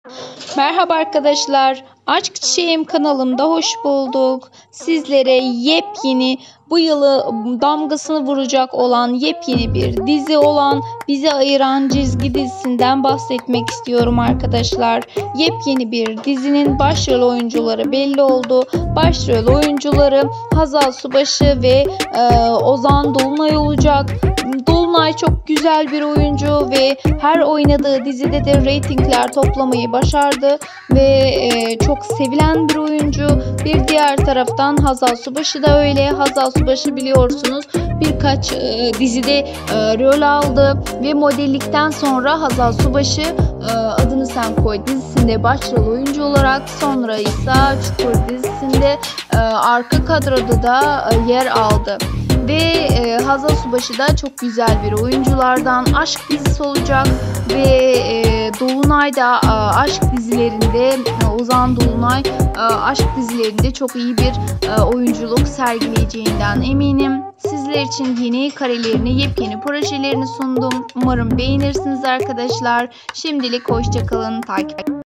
Merhaba arkadaşlar. Aşk Çiçeğim kanalımda hoş bulduk. Sizlere yepyeni, bu yılı damgasını vuracak olan yepyeni bir dizi olan Bizi Ayıran Çizgi dizisinden bahsetmek istiyorum arkadaşlar. Yepyeni bir dizinin başrol oyuncuları belli oldu. Başrol oyuncuları Hazal Subaşı ve Ozan Dolunay olacak. Dolunay çok güzel bir oyuncu ve her oynadığı dizide de reytingler toplamayı başardı ve çok sevilen bir oyuncu. Bir diğer taraftan Hazal Subaşı da öyle. Hazal Subaşı biliyorsunuz birkaç dizide rol aldı ve modellikten sonra Hazal Subaşı Adını Sen Koy dizisinde başrol oyuncu olarak, sonra ise Çukur dizisinde arka kadroda da yer aldı. Ve Hazal Subaşı da çok güzel bir oyunculardan. Aşk dizisi olacak ve Dolunay da aşk dizilerinde, Ozan Dolunay aşk dizilerinde çok iyi bir oyunculuk sergileyeceğinden eminim. Sizler için yeni karelerini, yepyeni projelerini sundum. Umarım beğenirsiniz arkadaşlar. Şimdilik hoşça kalın. Takip